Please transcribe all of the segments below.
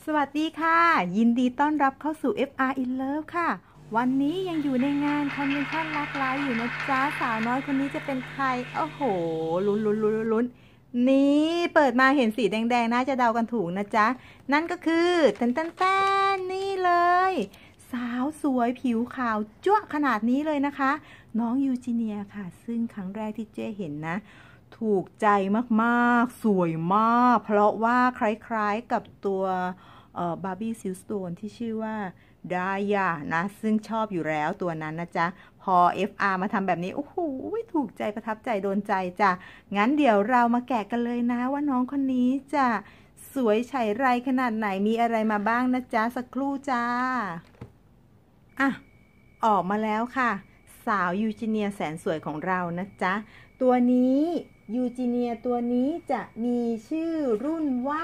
สวัสดีค่ะยินดีต้อนรับเข้าสู่ FR in Love ค่ะวันนี้ยังอยู่ในงานคอนเวนชั่นรักไร้อยู่นะจ๊ะสาวน้อยคนนี้จะเป็นใครโอ้โหลุ้นนี่เปิดมาเห็นสีแดงๆน่าจะเดากันถูกนะจ๊ะนั่นก็คือแตนนี่เลยสาวสวยผิวขาวจั๊วะขนาดนี้เลยนะคะน้องยูจีเนียค่ะซึ่งครั้งแรกที่เจ้เห็นนะถูกใจมากๆสวยมากเพราะว่าคล้ายๆกับตัวบาร์บี้ซิลสโตนที่ชื่อว่าดายานะซึ่งชอบอยู่แล้วตัวนั้นนะจ๊ะพอ FR มาทำแบบนี้โอ้โหถูกใจประทับใจโดนใจจ้ะงั้นเดี๋ยวเรามาแกะกันเลยนะว่าน้องคนนี้จะสวยไฉไรขนาดไหนมีอะไรมาบ้างนะจ๊ะสักครู่จ้าอ่ะออกมาแล้วค่ะสาวยูจีเนียแสนสวยของเรานะจ๊ะตัวนี้ยูจีเนียตัวนี้จะมีชื่อรุ่นว่า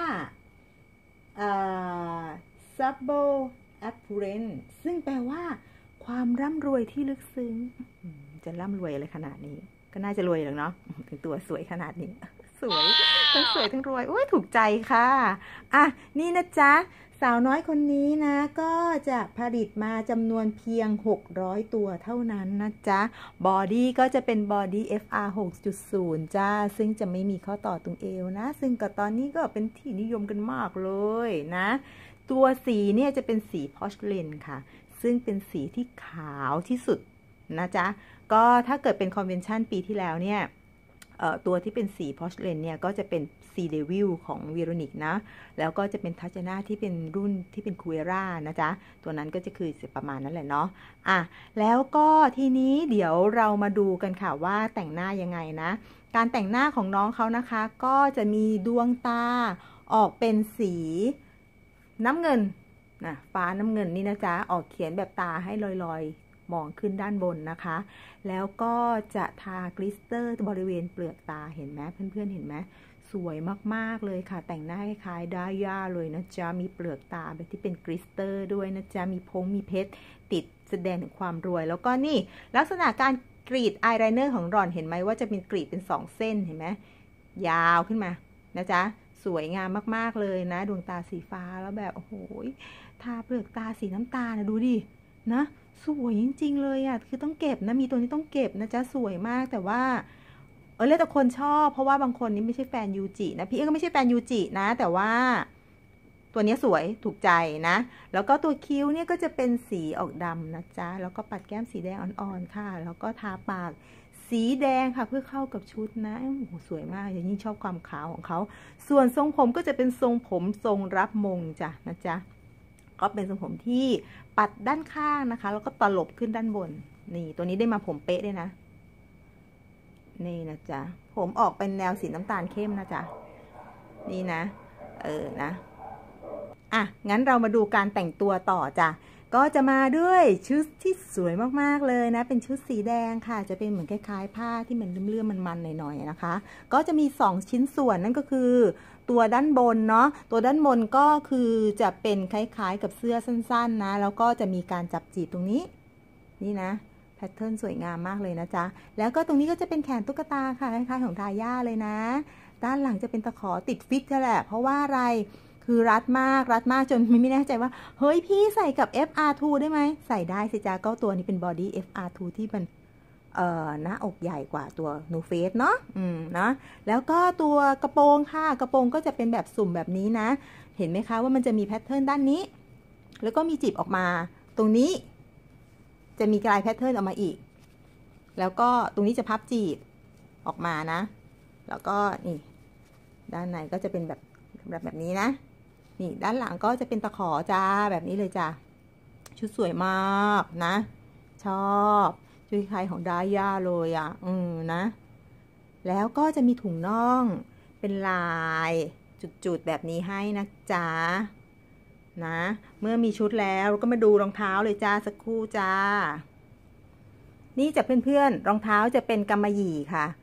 Sabo Apparent ซึ่งแปลว่าความร่ำรวยที่ลึกซึ้งจะร่ำรวยอะไรขนาดนี้ก็น่าจะรวยหรอกเนาะถึงตัวสวยขนาดนี้สวยทั้งสวยทั้งรวยโอ้ยถูกใจค่ะอ่ะนี่นะจ๊ะสาวน้อยคนนี้นะก็จะผลิตมาจำนวนเพียง600ตัวเท่านั้นนะจ๊ะบอดี้ก็จะเป็นบอดี้ FR 6.0 จ้าซึ่งจะไม่มีข้อต่อตรงเอวนะซึ่งก็ตอนนี้ก็เป็นที่นิยมกันมากเลยนะตัวสีเนี่ยจะเป็นสีพอชเลนค่ะซึ่งเป็นสีที่ขาวที่สุดนะจ๊ะก็ถ้าเกิดเป็นคอนเวนชั่นปีที่แล้วเนี่ยตัวที่เป็นสีพอชเลนเนี่ยก็จะเป็นซีเดวิลของเวโรนิกนะแล้วก็จะเป็นทัชนาที่เป็นรุ่นที่เป็นคูเอร่านะจ๊ะตัวนั้นก็จะคือประมาณนั้นแหละเนาะอ่ะแล้วก็ทีนี้เดี๋ยวเรามาดูกันค่ะว่าแต่งหน้ายังไงนะการแต่งหน้าของน้องเขานะคะก็จะมีดวงตาออกเป็นสีน้ำเงินนะฟ้าน้ำเงินนี่นะจ๊ะออกเขียนแบบตาให้ลอยๆมองขึ้นด้านบนนะคะแล้วก็จะทากลิสเตอร์บริเวณเปลือกตาเห็นไหมเพื่อนๆเห็นไหมสวยมากๆเลยค่ะแต่งหน้าคล้ายๆดาย่าเลยนะจ๊ะมีเปลือกตาแบบที่เป็นกลิสเตอร์ด้วยนะจ๊ะมีเพชรติดแสดงถึงความรวยแล้วก็นี่ลักษณะการกรีดอายไลเนอร์ของหล่อนเห็นไหมว่าจะเป็นกรีดเป็น2เส้นเห็นไหมยาวขึ้นมานะจ๊ะสวยงามมากๆเลยนะดวงตาสีฟ้าแล้วแบบโอ้โหทาเปลือกตาสีน้ำตาลนะดูดินะสวยจริงๆเลยอ่ะคือต้องเก็บนะมีตัวนี้ต้องเก็บนะจ๊ะสวยมากแต่ว่าแล้วแต่คนชอบเพราะว่าบางคนนี่ไม่ใช่แฟนยูจินะพี่ก็ไม่ใช่แฟนยูจินะแต่ว่าตัวนี้สวยถูกใจนะแล้วก็ตัวคิ้วเนี่ยก็จะเป็นสีออกดำนะจ๊ะแล้วก็ปัดแก้มสีแดงอ่อนๆค่ะแล้วก็ทาปากสีแดงค่ะเพื่อเข้ากับชุดนะโอ้โหสวยมากอย่างนี้ชอบความขาวของเขาส่วนทรงผมก็จะเป็นทรงผมทรงรับมงจ้ะนะจ๊ะก็เป็นทรงผมที่ปัดด้านข้างนะคะแล้วก็ตลบขึ้นด้านบนนี่ตัวนี้ได้มาผมเป๊ะด้วยนะนี่นะจ๊ะผมออกเป็นแนวสีน้ำตาลเข้มนะจ๊ะนี่นะนะอ่ะงั้นเรามาดูการแต่งตัวต่อจ้ะก็จะมาด้วยชุดที่สวยมากๆเลยนะเป็นชุดสีแดงค่ะจะเป็นเหมือนคล้ายๆผ้าที่มันเลื่อมๆมันๆหน่อยๆนะคะก็จะมี2ชิ้นส่วนนั่นก็คือตัวด้านบนเนาะตัวด้านบนก็คือจะเป็นคล้ายๆกับเสื้อสั้นๆนะแล้วก็จะมีการจับจีบตรงนี้นี่นะแพทเทิร์นสวยงามมากเลยนะจ๊ะแล้วก็ตรงนี้ก็จะเป็นแขนตุ๊กตาค่ะคล้ายๆของดาย่าเลยนะด้านหลังจะเป็นตะขอติดฟิตแหละเพราะว่าอะไรคือรัดมากจนไม่แน่ใจว่าเฮ้ยพี่ใส่กับ FR2 ได้ไหมใส่ได้สิจ้าก็ตัวนี้เป็นบอดี้ FR2 ที่มันหน้าอกใหญ่กว่าตัว No Face เนาะนะแล้วก็ตัวกระโปรงค่ะกระโปรงก็จะเป็นแบบสุ่มแบบนี้นะเห็นไหมคะว่ามันจะมีแพทเทิร์นด้านนี้แล้วก็มีจีบออกมาตรงนี้จะมีกลายแพทเทิร์นออกมาอีกแล้วก็ตรงนี้จะพับจีบออกมานะแล้วก็นี่ด้านในก็จะเป็นแบบนี้นะนี่ด้านหลังก็จะเป็นตะขอจ้าแบบนี้เลยจ้าชุดสวยมากนะชอบชุดคล้ายของดาย่าเลยอ่ะนะแล้วก็จะมีถุงน่องเป็นลายจุดๆแบบนี้ให้นะจ๊ะนะเมื่อมีชุดแล้วก็มาดูรองเท้าเลยจ้าสักครู่จ้านี่จะเพื่อนๆรองเท้าจะเป็นกำมะหยี่ค่ะ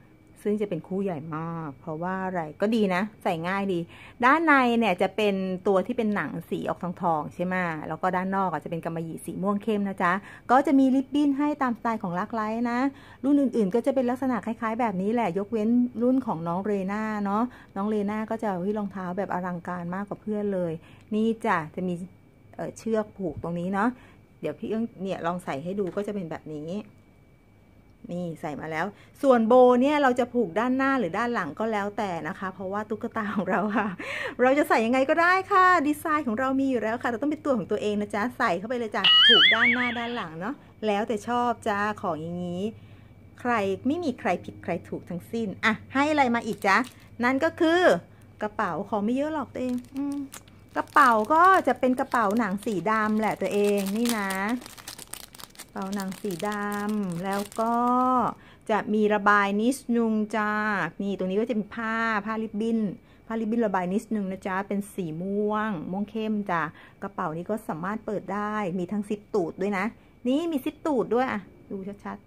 ซึ่งจะเป็นคู่ใหญ่มากเพราะว่าอะไรก็ดีนะใส่ง่ายดีด้านในเนี่ยจะเป็นตัวที่เป็นหนังสีออกทองๆใช่ไหมแล้วก็ด้านนอกจะเป็นกำมะหยี่สีม่วงเข้มนะจ๊ะก็จะมีริบบิ้นให้ตามสไตล์ของลักไลท์นะรุ่นอื่นๆก็จะเป็นลักษณะคล้ายๆแบบนี้แหละยกเว้นรุ่นของน้องเรน่าเนาะน้องเรน่าก็จะรองเท้าแบบอลังการมากกว่าเพื่อนเลยนี่จะมีเชือกผูกตรงนี้เนาะเดี๋ยวพี่เนี่ยลองใส่ให้ดูก็จะเป็นแบบนี้นี่ใส่มาแล้วส่วนโบเนี่ยเราจะผูกด้านหน้าหรือด้านหลังก็แล้วแต่นะคะเพราะว่าตุ๊กตาของเราค่ะเราจะใส่ยังไงก็ได้ค่ะดีไซน์ของเรามีอยู่แล้วค่ะแต่ต้องเป็นตัวของตัวเองนะจ๊ะใส่เข้าไปเลยจ้ะผูกด้านหน้าด้านหลังเนาะแล้วแต่ชอบจ้าของอย่างนี้ใครไม่มีใครผิดใครถูกทั้งสิ้นอ่ะให้อะไรมาอีกจ๊ะนั่นก็คือกระเป๋าของไม่เยอะหรอกตัวเองกระเป๋าก็จะเป็นกระเป๋าหนังสีดำแหละตัวเองนี่นะกระเป๋าหนังสีดำแล้วก็จะมีระบายนิดนึงจ้านี่ตรงนี้ก็จะมีผ้าริบบิ้นระบายนิดนึงนะจ๊ะเป็นสีม่วงเข้มจ้ะกระเป๋านี้ก็สามารถเปิดได้มีทั้งซิปตูดด้วยนะนี่มีซิปตูดด้วยอ่ะดูชัด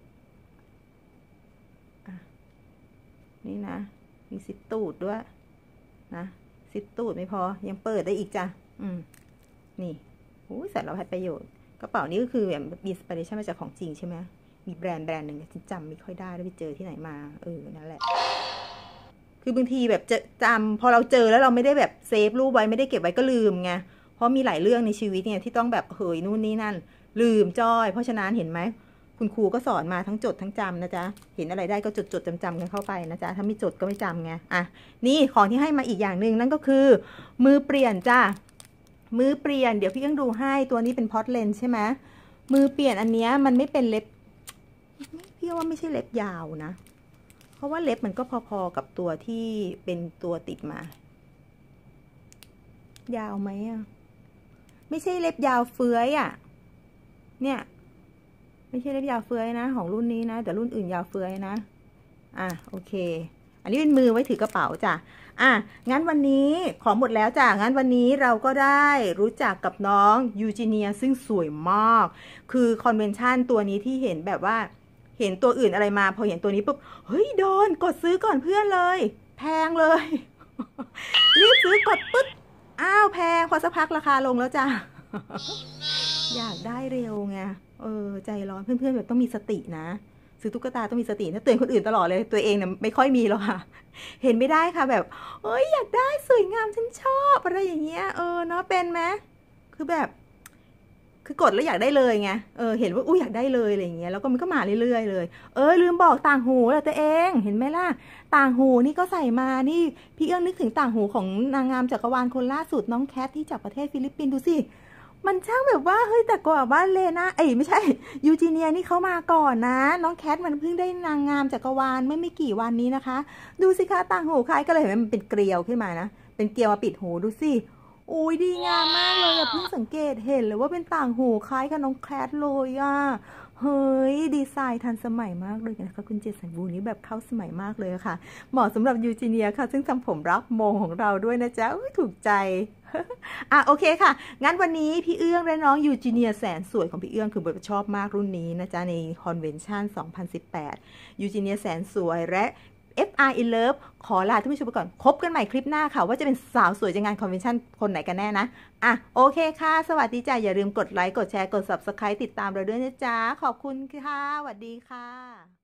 ๆนี่นะมีซิปตูดด้วยนะซิปตูดไม่พอยังเปิดได้อีกจ้ะนี่สารพัดประโยชน์กระเป๋านี้ก็คือแบบอินสปิเรชันมาจากของจริงใช่ไหมมีแบรนด์หนึ่งฉันจำไม่ค่อยได้แล้วไปเจอที่ไหนมานั่นแหละคือบางทีแบบจะจำพอเราเจอแล้วเราไม่ได้แบบเซฟรูปไว้ไม่ได้เก็บไว้ก็ลืมไงเพราะมีหลายเรื่องในชีวิตเนี่ยที่ต้องแบบนู่นนี่นั่นลืมจ้อยเพราะฉะนั้นเห็นไหมคุณครูก็สอนมาทั้งจดทั้งจำนะจ๊ะเห็นอะไรได้ก็จดจำกันเข้าไปนะจ๊ะถ้าไม่จดก็ไม่จำไงอ่ะนี่ของที่ให้มาอีกอย่างหนึ่งนั่นก็คือมือเปลี่ยนจ้ะมือเปลี่ยนเดี๋ยวพี่ต้องดูให้ตัวนี้เป็นพอตเลนใช่ไหมมือเปลี่ยนอันนี้มันไม่เป็นเล็บพี่ว่าไม่ใช่เล็บยาวนะเพราะว่าเล็บมันก็พอๆกับตัวที่เป็นตัวติดมายาวไหมอ่ะไม่ใช่เล็บยาวเฟื้อยอ่ะเนี่ยไม่ใช่เล็บยาวเฟื้อยนะของรุ่นนี้นะแต่รุ่นอื่นยาวเฟื้อยนะโอเคอันนี้เป็นมือไว้ถือกระเป๋าจ้ะงั้นวันนี้ของหมดแล้วจ้ะงั้นวันนี้เราก็ได้รู้จักกับน้องยูจีเนียซึ่งสวยมากคือคอนเวนชั่นตัวนี้ที่เห็นแบบว่าเห็นตัวอื่นอะไรมาพอเห็นตัวนี้ปุ๊บเฮ้ยโดนกดซื้อก่อนเพื่อนเลยแพงเลย รีบซื้อกดปึ๊บแพงพอสักพักราคาลงแล้วจ้ะ อยากได้เร็วไงใจร้อนเพื่อนๆแบบต้องมีสตินะซื้อตุ๊กตาต้องมีสตินะเตือนคนอื่นตลอดเลยตัวเองเนี่ยไม่ค่อยมีหรอกค่ะเห็นไม่ได้ค่ะแบบอยากได้สวยงามฉันชอบอะไรอย่างเงี้ยเนาะเป็นไหมคือแบบคือกดแล้วอยากได้เลยไงเห็นว่าอยากได้เลยอะไรอย่างเงี้ยแล้วก็มันก็มาเรื่อยๆเลยลืมบอกต่างหูแหละตัวเองเห็นไหมล่ะต่างหูนี่ก็ใส่มานี่พี่นึกถึงต่างหูของนางงามจักรวาลคนล่าสุดน้องแคทที่จากประเทศฟิลิปปินส์ดูสิมันช่างแบบว่าแต่ก่อนว่าเลน่าไม่ใช่ยูจีเนียนี่เขามาก่อนนะน้องแคทมันเพิ่งได้นางงามจักรวาลไม่กี่วันนี้นะคะดูสิคะต่างหูคล้ายก็เลยเห็นมันเป็นเกลียวขึ้นมานะเป็นเกลียวมาปิดหูดูสิดีงามมากเลยเพิ่งสังเกตเห็นเลยว่าเป็นต่างหูคล้ายกับน้องแคทเลยเฮ้ยดีไซน์ทันสมัยมากเลยนะคะคุณเจสันบูนี้แบบเข้าสมัยมากเลยค่ะเหมาะสำหรับยูจีเนียค่ะซึ่งทำผมรับมงของเราด้วยนะจ๊ะถูกใจโอเคค่ะงั้นวันนี้พี่เอื้องและน้องยูจีเนียแสนสวยของพี่เอื้องคือชอบมากรุ่นนี้นะจ๊ะในคอนเวนชั่น2018ยูจีเนียแสนสวยและ FR in Love ขอลาท่านผู้ชมไปก่อนพบกันใหม่คลิปหน้าค่ะว่าจะเป็นสาวสวยจากงานคอนเวนชั่นคนไหนกันแน่นะโอเคค่ะสวัสดีจ้ะอย่าลืมกดไลค์กดแชร์กด Subscribe ติดตามเราด้วยนะจ๊ะขอบคุณค่ะสวัสดีค่ะ